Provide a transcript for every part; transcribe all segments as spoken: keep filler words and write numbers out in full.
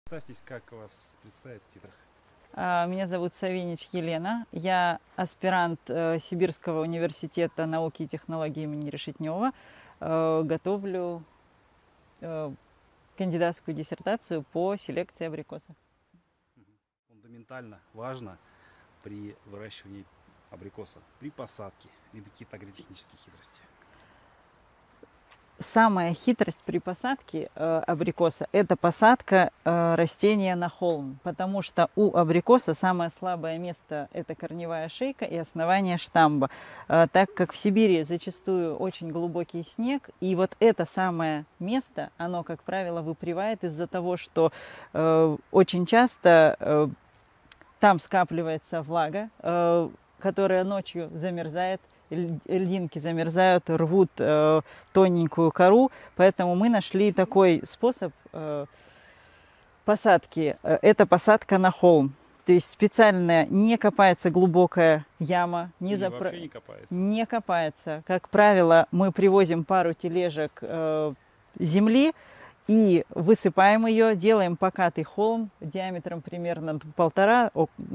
Представьтесь, как вас представить в титрах. Меня зовут Савинич Елена. Я аспирант Сибирского университета науки и технологий имени Решетнева. Готовлю кандидатскую диссертацию по селекции абрикосов. Фундаментально важно при выращивании абрикоса, при посадке, либо какие-то агротехнические хитрости. Самая хитрость при посадке э, абрикоса – это посадка э, растения на холм, потому что у абрикоса самое слабое место – это корневая шейка и основание штамба, э, так как в Сибири зачастую очень глубокий снег, и вот это самое место, оно, как правило, выпривает из-за того, что э, очень часто э, там скапливается влага, э, которая ночью замерзает, льдинки замерзают, рвут э, тоненькую кору, поэтому мы нашли такой способ э, посадки. Это посадка на холм. То есть специально не копается глубокая яма, не, запро... вообще не копается. не копается. Как правило, мы привозим пару тележек э, земли и высыпаем ее, делаем покатый холм диаметром примерно полтора,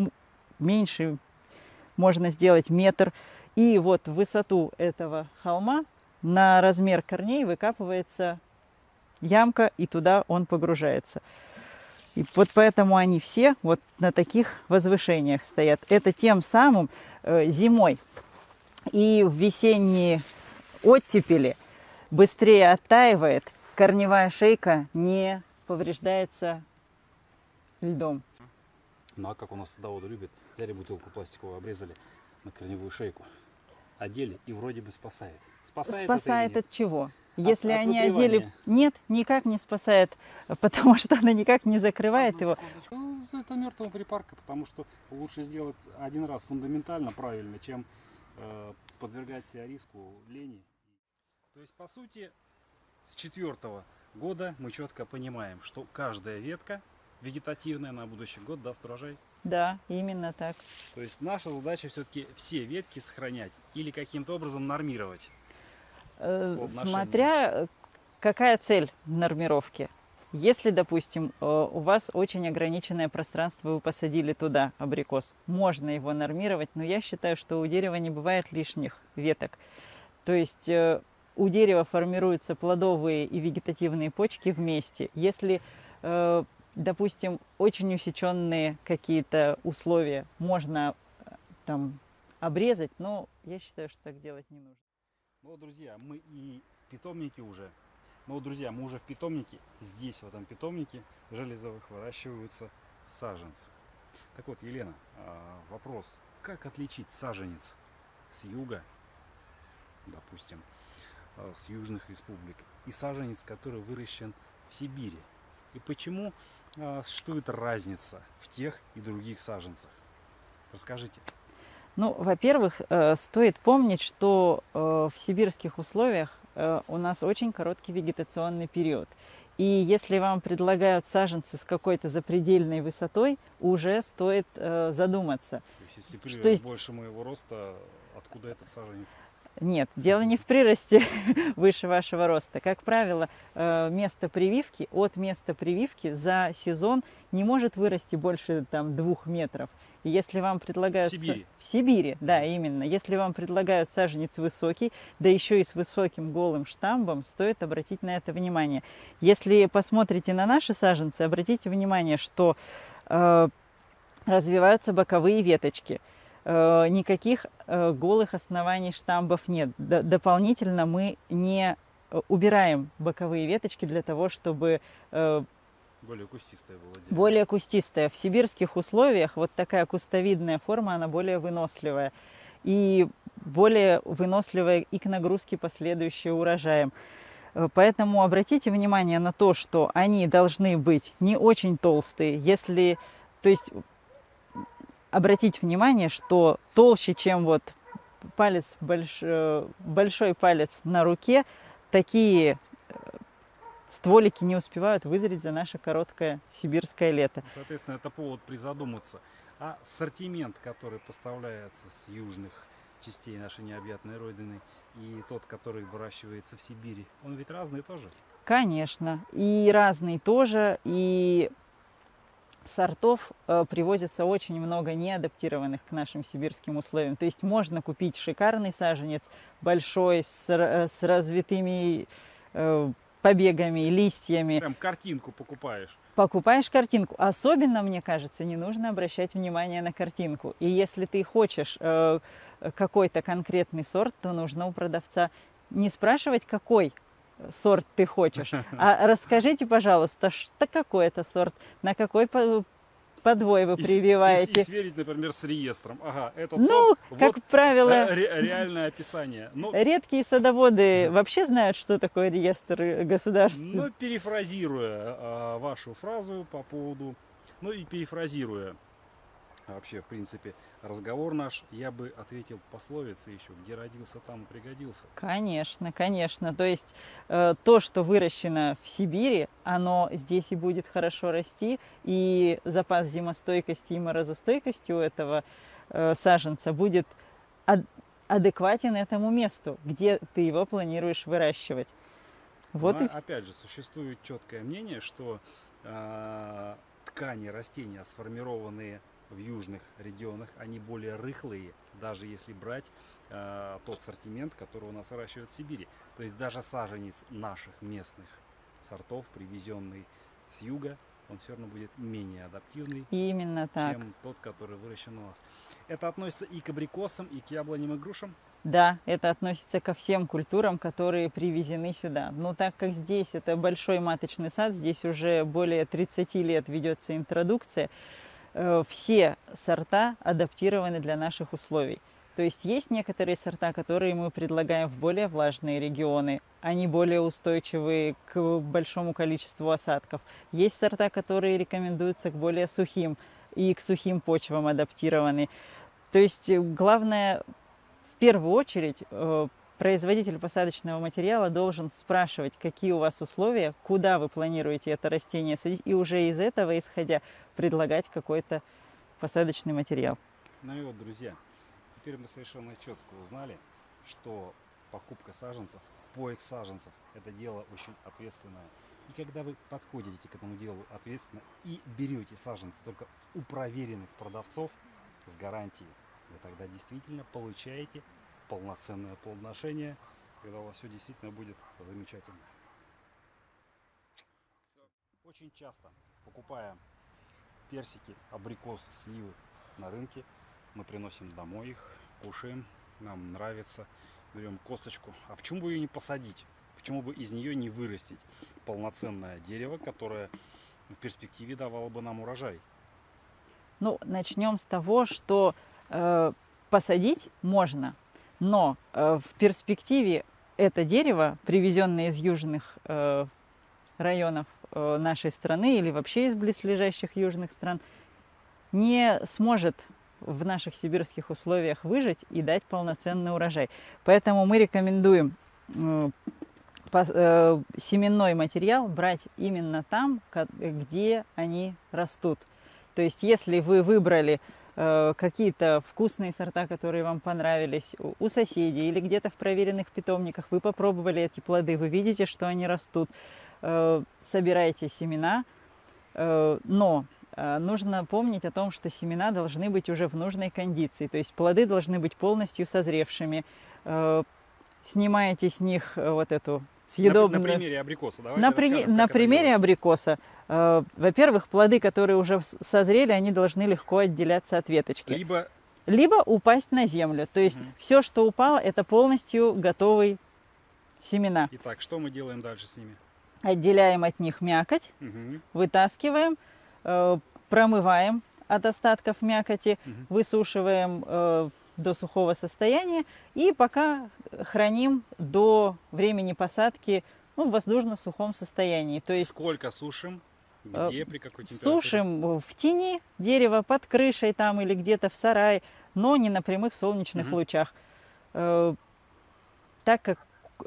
меньше можно сделать метр. И вот в высоту этого холма на размер корней выкапывается ямка, и туда он погружается. И вот поэтому они все вот на таких возвышениях стоят. Это тем самым э, зимой и в весенние оттепели быстрее оттаивает, корневая шейка не повреждается льдом. Ну а как у нас садоводы любят, взяли бутылку пластиковую, обрезали на корневую шейку, одели и вроде бы спасает. Спасает, спасает это от чего? Если от, они от одели... Нет, никак не спасает, потому что она никак не закрывает Одну его. Ну, это мертвая припарка, потому что лучше сделать один раз фундаментально правильно, чем э, подвергать себя риску лени. То есть, по сути, с четвертого года мы четко понимаем, что каждая ветка вегетативная на будущий год даст урожай. Да, именно так. То есть наша задача все-таки все ветки сохранять или каким-то образом нормировать. Э, смотря какая цель нормировки. Если, допустим, у вас очень ограниченное пространство, вы посадили туда абрикос, можно его нормировать, но я считаю, что у дерева не бывает лишних веток. То есть у дерева формируются плодовые и вегетативные почки вместе. Если допустим, очень усеченные какие-то условия можно там обрезать, но я считаю, что так делать не нужно. Ну, друзья, мы и питомники уже, ну, друзья, мы уже в питомнике, здесь, в этом питомнике железовых выращиваются саженцы. Так вот, Елена, вопрос, как отличить саженец с юга, допустим, с южных республик, и саженец, который выращен в Сибири? И почему э, существует разница в тех и других саженцах? Расскажите. Ну, во-первых, э, стоит помнить, что э, в сибирских условиях э, у нас очень короткий вегетационный период. И если вам предлагают саженцы с какой-то запредельной высотой, уже стоит э, задуматься. То есть, если прирост что есть... больше моего роста, откуда этот саженец? Нет, дело не в приросте выше вашего роста. Как правило, место прививки, от места прививки за сезон не может вырасти больше там, двух метров. И если вам предлагают... В Сибири? В Сибири, да, именно. Если вам предлагают саженец высокий, да еще и с высоким голым штамбом, стоит обратить на это внимание. Если посмотрите на наши саженцы, обратите внимание, что э, развиваются боковые веточки. Никаких голых оснований штамбов нет. Дополнительно мы не убираем боковые веточки для того, чтобы более кустистая была дерево. Более кустистая. В сибирских условиях вот такая кустовидная форма, она более выносливая. И более выносливая и к нагрузке последующей урожаем. Поэтому обратите внимание на то, что они должны быть не очень толстые. Если, то есть... Обратить внимание, что толще, чем вот палец, больш... большой палец на руке, такие стволики не успевают вызреть за наше короткое сибирское лето. Соответственно, это повод призадуматься. А ассортимент, который поставляется с южных частей нашей необъятной родины, и тот, который выращивается в Сибири, он ведь разный тоже? Конечно, и разный тоже, и сортов э, привозится очень много неадаптированных к нашим сибирским условиям. То есть можно купить шикарный саженец, большой, с, с развитыми э, побегами, листьями. Прям картинку покупаешь. Покупаешь картинку. Особенно, мне кажется, не нужно обращать внимание на картинку. И если ты хочешь э, какой-то конкретный сорт, то нужно у продавца не спрашивать, какой сорт ты хочешь, а расскажите, пожалуйста, что какой это сорт, на какой подвой вы прививаете. И, и, и сверить, например, с реестром. Ага, этот ну, сорт, как вот правило, ре, реальное описание. Но, редкие садоводы вообще знают, что такое реестр государственный. Ну, перефразируя а, вашу фразу по поводу, ну и перефразируя вообще, в принципе, разговор наш, я бы ответил пословицей еще: где родился, там и пригодился. Конечно, конечно. То есть э, то, что выращено в Сибири, оно здесь и будет хорошо расти, и запас зимостойкости и морозостойкости у этого э, саженца будет ад- адекватен этому месту, где ты его планируешь выращивать. Вот Но, и... опять же, существует четкое мнение, что э, ткани растения, сформированные в южных регионах, они более рыхлые, даже если брать э, тот ассортимент, который у нас выращивают в Сибири. То есть даже саженец наших местных сортов, привезенный с юга, он все равно будет менее адаптивный, Именно так. чем тот, который выращен у нас. Это относится и к абрикосам, и к яблоням, и грушам? Да, это относится ко всем культурам, которые привезены сюда. Но так как здесь это большой маточный сад, здесь уже более тридцати лет ведется интродукция, все сорта адаптированы для наших условий. То есть есть некоторые сорта, которые мы предлагаем в более влажные регионы, они более устойчивы к большому количеству осадков. Есть сорта, которые рекомендуются к более сухим и к сухим почвам адаптированы. То есть главное, в первую очередь, производитель посадочного материала должен спрашивать, какие у вас условия, куда вы планируете это растение садить, и уже из этого, исходя, предлагать какой-то посадочный материал. Ну и вот, друзья, теперь мы совершенно четко узнали, что покупка саженцев, поиск саженцев – это дело очень ответственное. И когда вы подходите к этому делу ответственно и берете саженцы только у проверенных продавцов с гарантией, вы тогда действительно получаете полноценное плодоношение, когда у вас все действительно будет замечательно. Очень часто, покупая персики, абрикосы, сливы на рынке, мы приносим домой их, кушаем, нам нравится, берем косточку. А почему бы ее не посадить? Почему бы из нее не вырастить полноценное дерево, которое в перспективе давало бы нам урожай? Ну, начнем с того, что э, посадить можно. Но э, в перспективе это дерево, привезенное из южных э, районов э, нашей страны или вообще из близлежащих южных стран, не сможет в наших сибирских условиях выжить и дать полноценный урожай. Поэтому мы рекомендуем э, по, э, семенной материал брать именно там, где они растут. То есть если вы выбрали какие-то вкусные сорта, которые вам понравились у соседей или где-то в проверенных питомниках, вы попробовали эти плоды, вы видите, что они растут, собирайте семена, но нужно помнить о том, что семена должны быть уже в нужной кондиции, то есть плоды должны быть полностью созревшими, снимаете с них вот эту съедобную... На, на примере абрикоса, давайте на, при... расскажем, на примере абрикоса. Э, во-первых, плоды, которые уже созрели, они должны легко отделяться от веточки. Либо, Либо упасть на землю. То есть угу. все, что упало, это полностью готовые семена. Итак, что мы делаем дальше с ними? Отделяем от них мякоть, угу. вытаскиваем, э, промываем от остатков мякоти, угу. высушиваем э, до сухого состояния и пока храним до времени посадки, ну, в воздушно-сухом состоянии. То есть, сколько сушим? Где, при какой температуре? Сушим в тени дерева, под крышей там или где-то в сарае, но не на прямых солнечных угу. лучах. Э, так как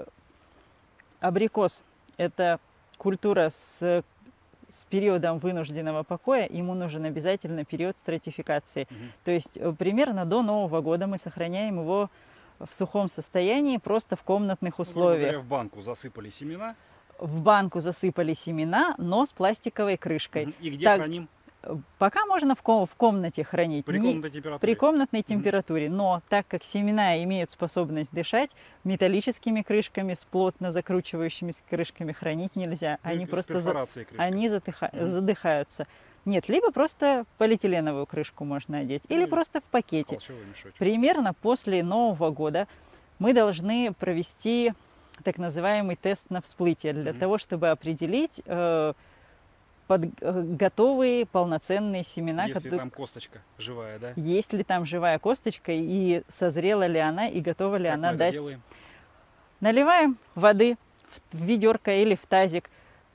абрикос – это культура с с периодом вынужденного покоя, ему нужен обязательно период стратификации. Угу. То есть примерно до Нового года мы сохраняем его в сухом состоянии, просто в комнатных условиях. Ну, в банку засыпали семена. В банку засыпали семена, но с пластиковой крышкой. Угу. И где так, храним? Пока можно в, ком в комнате хранить. При Не, комнатной температуре? При комнатной Мгм. температуре. Но так как семена имеют способность дышать, металлическими крышками с плотно закручивающимися крышками хранить нельзя. Ну, Они с просто за- перфорацией крышкой. они затыха- Мгм. задыхаются. Нет, либо просто полиэтиленовую крышку можно одеть, или Ну, просто в пакете. Холщовый мешочек. Примерно после Нового года мы должны провести так называемый тест на всплытие для Мгм. того, чтобы определить э, под, э, готовые полноценные семена, Если которые- там косточка живая, да? есть ли там живая косточка и созрела ли она и готова ли Как она мы это дать. делаем? Наливаем воды в, в ведерко или в тазик.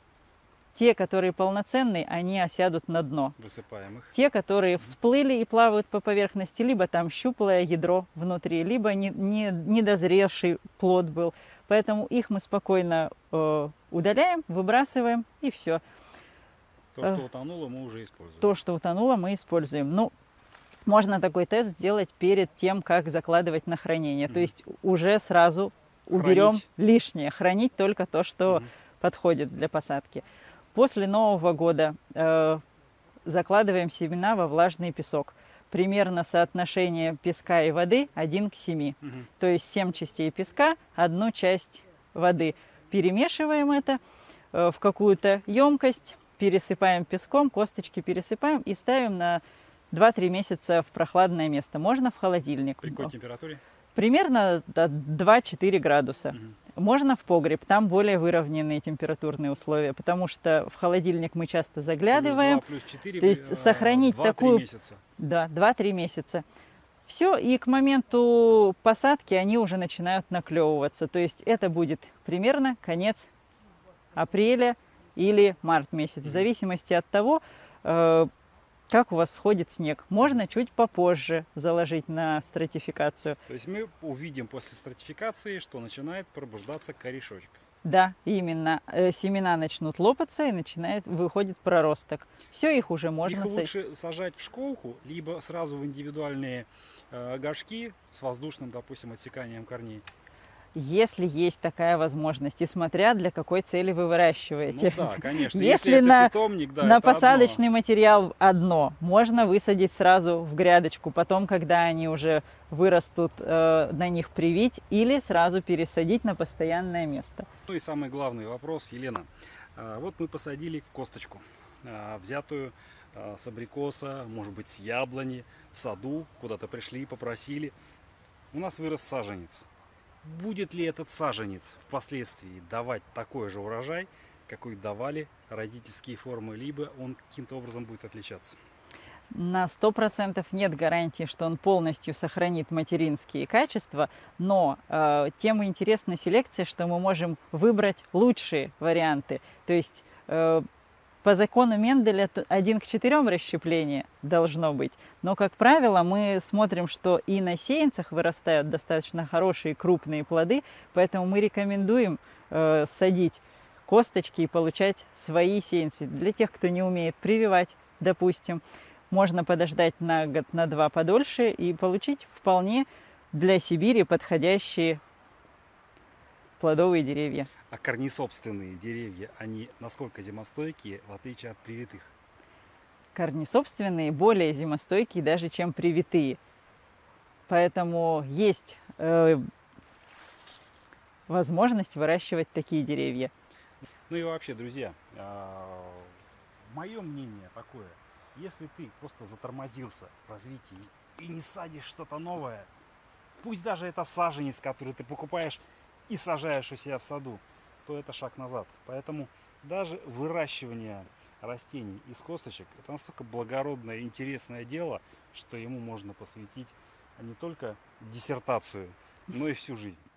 Те, которые полноценные, они осядут на дно. Высыпаем их. Те, которые всплыли и плавают по поверхности, либо там щуплое ядро внутри, либо не, не, недозревший плод был. Поэтому их мы спокойно э, удаляем, выбрасываем и все. То, что утонуло, мы уже используем. То, что утонуло, мы используем. Ну, можно такой тест сделать перед тем, как закладывать на хранение. Мгм. То есть уже сразу уберем Хранить. лишнее, хранить только то, что Мгм. подходит для посадки. После Нового года э, закладываем семена во влажный песок. Примерно соотношение песка и воды один к семи. Мгм. То есть семь частей песка, одну часть воды. Перемешиваем это э, в какую-то емкость, пересыпаем песком, косточки пересыпаем и ставим на два-три месяца в прохладное место. Можно в холодильник. При какой температуре? Примерно до два-четыре градуса. Мгм. Можно в погреб, там более выровненные температурные условия, потому что в холодильник мы часто заглядываем. Плюс два, плюс четыре, То есть э, сохранить два-три такую- месяца. Да, два-три месяца. Все, и к моменту посадки они уже начинают наклевываться. То есть это будет примерно конец апреля или март месяц, в зависимости от того, э, как у вас сходит снег. Можно чуть попозже заложить на стратификацию. То есть мы увидим после стратификации, что начинает пробуждаться корешочек. Да, именно. Э, Семена начнут лопаться и начинает, выходит проросток. Все, их уже можно Их са- лучше сажать в школку, либо сразу в индивидуальные э, горшки с воздушным, допустим, отсеканием корней. если есть такая возможность, и смотря для какой цели вы выращиваете. Ну да, конечно. Если Если, это на- питомник, да, На это одно. посадочный материал одно. Можно высадить сразу в грядочку, потом, когда они уже вырастут, э, на них привить, или сразу пересадить на постоянное место. Ну и самый главный вопрос, Елена. А, Вот мы посадили косточку, а, взятую а, с абрикоса, может быть, с яблони, в саду, куда-то пришли, попросили. У нас вырос саженец. Будет ли этот саженец впоследствии давать такой же урожай, какой давали родительские формы, либо он каким-то образом будет отличаться? На сто процентов нет гарантии, что он полностью сохранит материнские качества, но э, тем и интересна селекция, что мы можем выбрать лучшие варианты. То есть э, по закону Менделя т- один к четырем расщепление должно быть, но, как правило, мы смотрим, что и на сеянцах вырастают достаточно хорошие крупные плоды, поэтому мы рекомендуем э, садить косточки и получать свои сеянцы. Для тех, кто не умеет прививать, допустим, можно подождать на год, на два подольше и получить вполне для Сибири подходящие плодовые деревья. А корнесобственные деревья, они насколько зимостойкие, в отличие от привитых? Корнесобственные более зимостойкие даже, чем привитые. Поэтому есть э, возможность выращивать такие деревья. Ну и вообще, друзья, мое мнение такое, если ты просто затормозился в развитии и не садишь что-то новое, пусть даже это саженец, который ты покупаешь и сажаешь у себя в саду, то это шаг назад. Поэтому даже выращивание растений из косточек — это настолько благородное и интересное дело, что ему можно посвятить не только диссертацию, но и всю жизнь.